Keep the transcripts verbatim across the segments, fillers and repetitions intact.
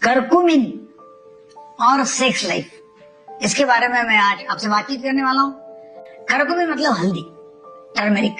करकुमिन और sex life, इसके बारे में मैं आज आपसे बातचीत करने वाला हूं। करकुमिन मतलब हल्दी, टर्मेरिक।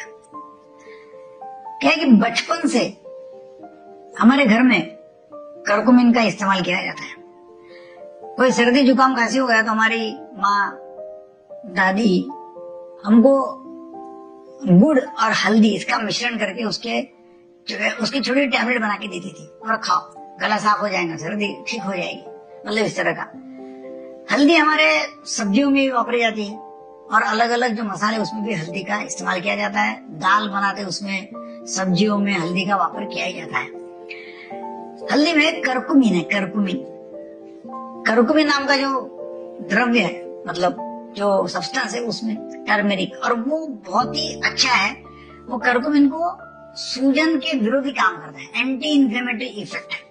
क्या है कि बचपन से हमारे घर में करकुमिन का इस्तेमाल किया जाता है। कोई सर्दी जुकाम खांसी हो गया तो हमारी माँ दादी हमको गुड़ और हल्दी इसका मिश्रण करके उसके उसकी छोटी टैबलेट बना के देती थी, और खाओ, गला साफ हो जाएगा, सर्दी ठीक हो जाएगी, मतलब इस तरह का। हल्दी हमारे सब्जियों में भी वापरी जाती है, और अलग अलग जो मसाले उसमें भी हल्दी का इस्तेमाल किया जाता है। दाल बनाते उसमें सब्जियों में हल्दी का वापर किया जाता है। हल्दी में करकुमिन है, करकुमिन करकुमिन नाम का जो द्रव्य है, मतलब जो सब्सटेंस है उसमें टर्मेरिक, और वो बहुत ही अच्छा है। वो करकुमिन को सूजन के विरोधी काम करता है, एंटी इन्फ्लेमेटरी इफेक्ट है,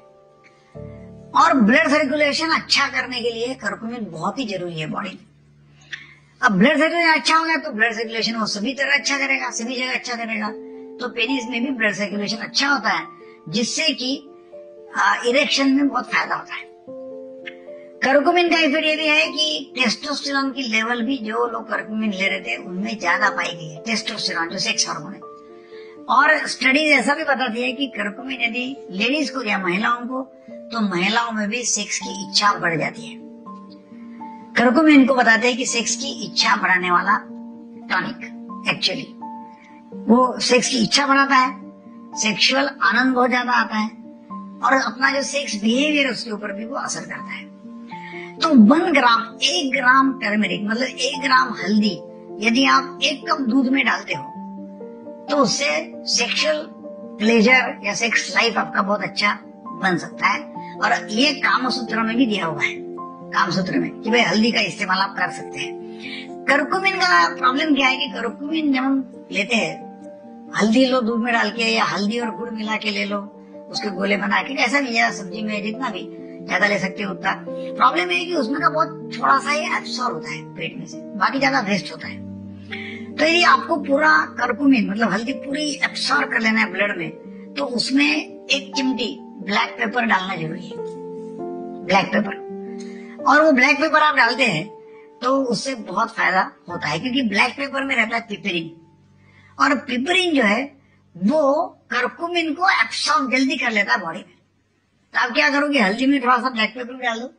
और ब्लड सर्कुलेशन अच्छा करने के लिए करकुमिन बहुत ही जरूरी है बॉडी में। अब ब्लड सर्कुलेशन अच्छा होगा तो ब्लड सर्कुलेशन वो सभी तरह अच्छा करेगा, सभी जगह अच्छा करेगा। तो पेनिस में भी ब्लड सर्कुलेशन अच्छा होता है, जिससे कि इरेक्शन में बहुत फायदा होता है। करकुमिन का इफेक्ट ये भी है कि टेस्टोस्टेरोन की लेवल भी जो लोग करकुमिन ले रहे थे उनमें ज्यादा पाई गई है, टेस्टोस्टेरोन जो सेक्स हार्मोन है। और स्टडीज ऐसा भी बताती है कि करकुमिन यदि लेडीज को या महिलाओं को, तो महिलाओं में भी सेक्स की इच्छा बढ़ जाती है। करकुमिन को बताते हैं कि सेक्स की इच्छा बढ़ाने वाला टॉनिक, एक्चुअली वो सेक्स की इच्छा बढ़ाता है, सेक्सुअल आनंद बहुत ज्यादा आता है, और अपना जो सेक्स बिहेवियर उसके ऊपर भी वो असर करता है। तो वन ग्राम एक ग्राम टर्मेरिक मतलब एक ग्राम हल्दी यदि आप एक कप दूध में डालते हो तो उससे सेक्सुअल प्लेजर या सेक्स लाइफ आपका बहुत अच्छा बन सकता है। और ये कामसूत्र में भी दिया हुआ है, कामसूत्र में, कि भाई हल्दी का इस्तेमाल आप कर सकते हैं। करकुमिन का प्रॉब्लम क्या है कि करकुमिन जब हम लेते हैं, हल्दी लो दूध में डाल के, या हल्दी और गुड़ मिला के ले लो, उसके गोले बना के, कैसा भी है सब्जी में जितना भी ज्यादा ले सकते हो उतना। प्रॉब्लम है कि उसमें का बहुत थोड़ा सा ही एब्सॉर्ब होता है पेट में से, बाकी ज्यादा वेस्ट होता है। तो यदि आपको पूरा करकुमिन मतलब हल्दी पूरी एब्सॉर्ब कर लेना है ब्लड में, तो उसमें एक चिमटी ब्लैक पेपर डालना जरूरी है, ब्लैक पेपर। और वो ब्लैक पेपर आप डालते हैं तो उससे बहुत फायदा होता है, क्योंकि ब्लैक पेपर में रहता है पिपरिन, और पिपरिन जो है वो करकुमिन को एब्सॉर्ब जल्दी कर लेता है बॉडी में। तो आप क्या करोगे, हल्दी में थोड़ा सा ब्लैक पेपर डाल दो,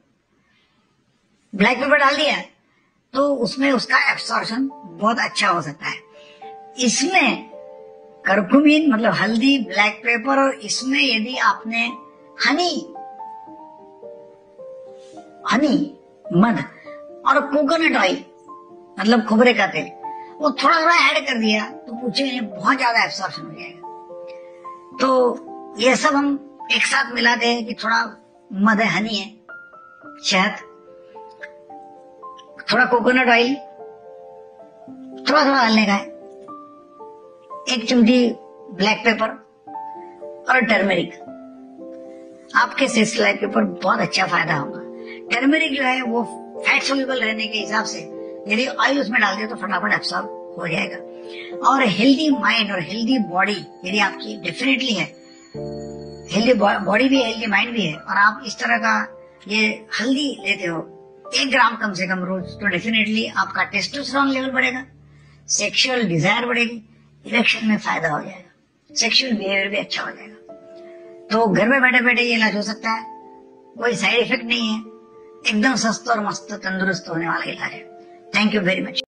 ब्लैक पेपर डाल दिया तो उसमें उसका एब्सॉर्प्शन बहुत अच्छा हो सकता है। इसमें करकुमिन मतलब हल्दी, ब्लैक पेपर, और इसमें यदि आपने हनी हनी मध और कोकोनट ऑयल मतलब खोबरे का तेल वो थोड़ा थोड़ा ऐड कर दिया तो पूछे बहुत ज्यादा एब्सॉर्प्शन हो जाएगा। तो ये सब हम एक साथ मिलाते हैं कि थोड़ा मध है, हनी है, शहद, थोड़ा कोकोनट ऑयल, थोड़ा थोड़ा डालने का है, एक चुटकी ब्लैक पेपर और टर्मेरिक। आपके सेक्स लाइफ के ऊपर बहुत अच्छा फायदा होगा। टर्मेरिक जो है वो फैट सोल्यूबल रहने के हिसाब से यदि ऑयल उसमें डाल दिया तो फटाफट एब्सॉर्ब हो जाएगा। और हेल्दी माइंड और हेल्दी बॉडी यदि आपकी डेफिनेटली है, हेल्दी बॉडी भी है, हेल्दी माइंड भी है, और आप इस तरह का ये हल्दी लेते हो एक ग्राम कम से कम रोज, तो डेफिनेटली आपका टेस्टोस्टेरोन लेवल बढ़ेगा, सेक्सुअल डिजायर बढ़ेगी, इरेक्शन में फायदा हो जाएगा, सेक्सुअल बिहेवियर भी अच्छा हो जाएगा। तो घर में बैठे बैठे ये इलाज हो सकता है, कोई साइड इफेक्ट नहीं है, एकदम सस्ता और मस्त तंदुरुस्त होने वाला इलाज है। Thank you very much.